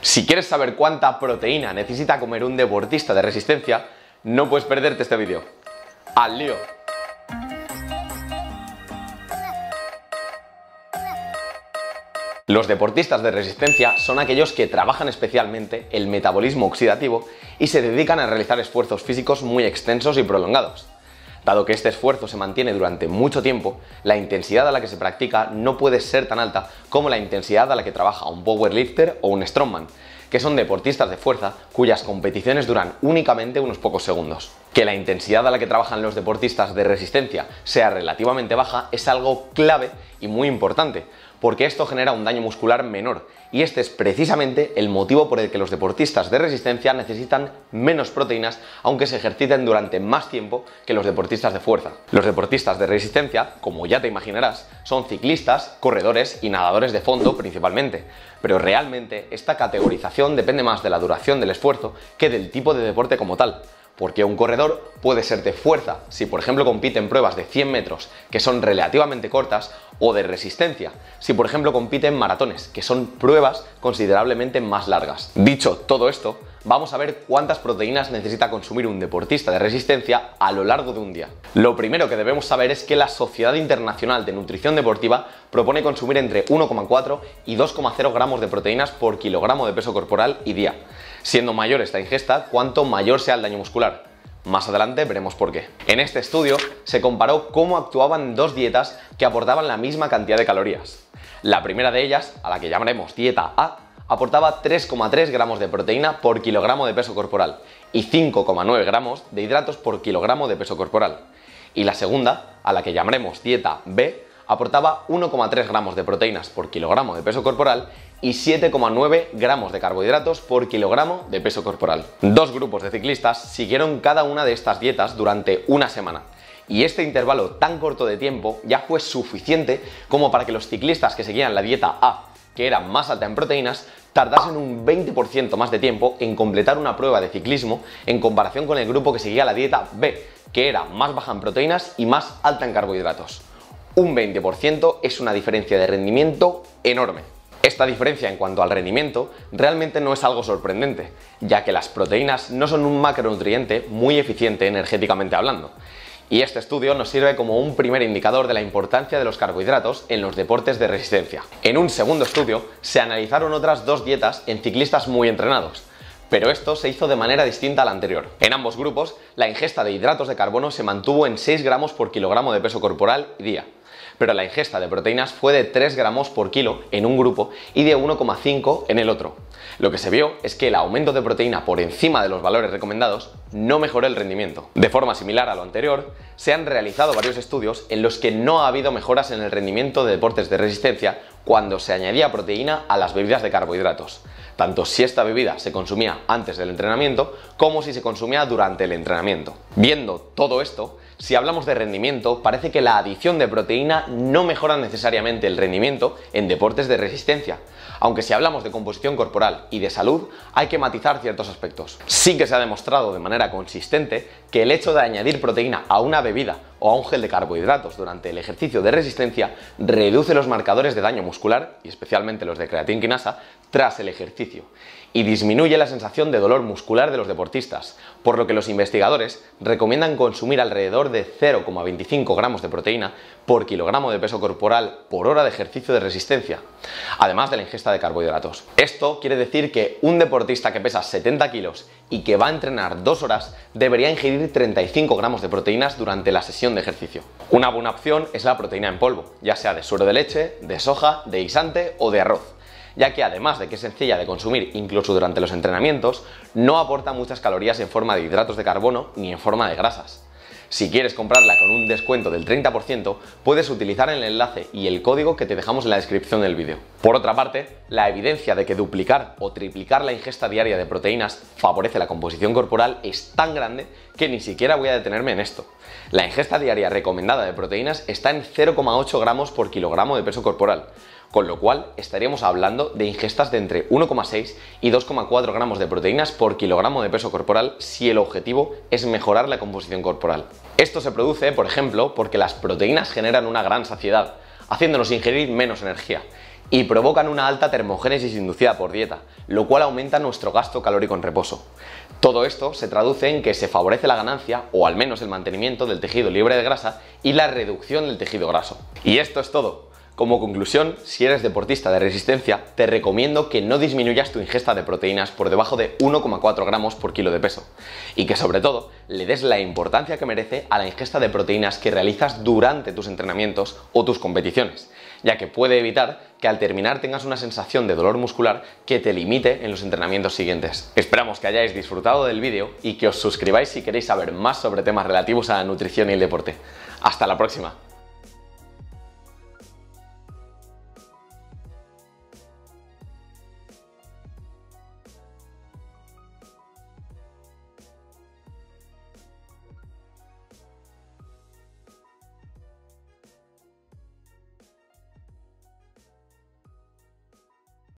Si quieres saber cuánta proteína necesita comer un deportista de resistencia, no puedes perderte este vídeo. ¡Al lío! Los deportistas de resistencia son aquellos que trabajan especialmente el metabolismo oxidativo y se dedican a realizar esfuerzos físicos muy extensos y prolongados. Dado que este esfuerzo se mantiene durante mucho tiempo, la intensidad a la que se practica no puede ser tan alta como la intensidad a la que trabaja un powerlifter o un strongman, que son deportistas de fuerza cuyas competiciones duran únicamente unos pocos segundos. Que la intensidad a la que trabajan los deportistas de resistencia sea relativamente baja es algo clave y muy importante, porque esto genera un daño muscular menor, y este es precisamente el motivo por el que los deportistas de resistencia necesitan menos proteínas aunque se ejerciten durante más tiempo que los deportistas de fuerza. Los deportistas de resistencia, como ya te imaginarás, son ciclistas, corredores y nadadores de fondo principalmente, pero realmente esta categorización depende más de la duración del esfuerzo que del tipo de deporte como tal. Porque un corredor puede ser de fuerza si por ejemplo compite en pruebas de 100 metros que son relativamente cortas, o de resistencia si por ejemplo compite en maratones que son pruebas considerablemente más largas. Dicho todo esto, vamos a ver cuántas proteínas necesita consumir un deportista de resistencia a lo largo de un día. Lo primero que debemos saber es que la Sociedad Internacional de Nutrición Deportiva propone consumir entre 1,4 y 2,0 gramos de proteínas por kilogramo de peso corporal y día. Siendo mayor esta ingesta, cuanto mayor sea el daño muscular. Más adelante veremos por qué. En este estudio se comparó cómo actuaban dos dietas que aportaban la misma cantidad de calorías. La primera de ellas, a la que llamaremos dieta A, aportaba 3,3 gramos de proteína por kilogramo de peso corporal y 5,9 gramos de hidratos por kilogramo de peso corporal. Y la segunda, a la que llamaremos dieta B, aportaba 1,3 gramos de proteínas por kilogramo de peso corporal y 7,9 gramos de carbohidratos por kilogramo de peso corporal. Dos grupos de ciclistas siguieron cada una de estas dietas durante una semana, y este intervalo tan corto de tiempo ya fue suficiente como para que los ciclistas que seguían la dieta A, que era más alta en proteínas, tardasen un 20% más de tiempo en completar una prueba de ciclismo en comparación con el grupo que seguía la dieta B, que era más baja en proteínas y más alta en carbohidratos. Un 20% es una diferencia de rendimiento enorme. Esta diferencia en cuanto al rendimiento realmente no es algo sorprendente, ya que las proteínas no son un macronutriente muy eficiente energéticamente hablando. Y este estudio nos sirve como un primer indicador de la importancia de los carbohidratos en los deportes de resistencia. En un segundo estudio se analizaron otras dos dietas en ciclistas muy entrenados, pero esto se hizo de manera distinta a la anterior. En ambos grupos, la ingesta de hidratos de carbono se mantuvo en 6 gramos por kilogramo de peso corporal y día, pero la ingesta de proteínas fue de 3 gramos por kilo en un grupo y de 1,5 en el otro. Lo que se vio es que el aumento de proteína por encima de los valores recomendados no mejoró el rendimiento. De forma similar a lo anterior, se han realizado varios estudios en los que no ha habido mejoras en el rendimiento de deportes de resistencia cuando se añadía proteína a las bebidas de carbohidratos, tanto si esta bebida se consumía antes del entrenamiento como si se consumía durante el entrenamiento. Viendo todo esto, si hablamos de rendimiento, parece que la adición de proteína no mejora necesariamente el rendimiento en deportes de resistencia, aunque si hablamos de composición corporal y de salud, hay que matizar ciertos aspectos. Sí que se ha demostrado de manera consistente que el hecho de añadir proteína a una bebida o a un gel de carbohidratos durante el ejercicio de resistencia reduce los marcadores de daño muscular, y especialmente los de creatinquinasa, tras el ejercicio, y disminuye la sensación de dolor muscular de los deportistas, por lo que los investigadores recomiendan consumir alrededor de 0,25 gramos de proteína por kilogramo de peso corporal por hora de ejercicio de resistencia, además de la ingesta de carbohidratos. Esto quiere decir que un deportista que pesa 70 kilos y que va a entrenar 2 horas debería ingerir 35 gramos de proteínas durante la sesión de ejercicio. Una buena opción es la proteína en polvo, ya sea de suero de leche, de soja, de guisante o de arroz, ya que además de que es sencilla de consumir incluso durante los entrenamientos, no aporta muchas calorías en forma de hidratos de carbono ni en forma de grasas. Si quieres comprarla con un descuento del 30%, puedes utilizar el enlace y el código que te dejamos en la descripción del vídeo. Por otra parte, la evidencia de que duplicar o triplicar la ingesta diaria de proteínas favorece la composición corporal es tan grande que ni siquiera voy a detenerme en esto. La ingesta diaria recomendada de proteínas está en 0,8 gramos por kilogramo de peso corporal, con lo cual estaríamos hablando de ingestas de entre 1,6 y 2,4 gramos de proteínas por kilogramo de peso corporal si el objetivo es mejorar la composición corporal. Esto se produce, por ejemplo, porque las proteínas generan una gran saciedad, haciéndonos ingerir menos energía, y provocan una alta termogénesis inducida por dieta, lo cual aumenta nuestro gasto calórico en reposo. Todo esto se traduce en que se favorece la ganancia, o al menos el mantenimiento del tejido libre de grasa y la reducción del tejido graso. Y esto es todo. Como conclusión, si eres deportista de resistencia, te recomiendo que no disminuyas tu ingesta de proteínas por debajo de 1,4 gramos por kilo de peso y que sobre todo le des la importancia que merece a la ingesta de proteínas que realizas durante tus entrenamientos o tus competiciones, ya que puede evitar que al terminar tengas una sensación de dolor muscular que te limite en los entrenamientos siguientes. Esperamos que hayáis disfrutado del vídeo y que os suscribáis si queréis saber más sobre temas relativos a la nutrición y el deporte. ¡Hasta la próxima!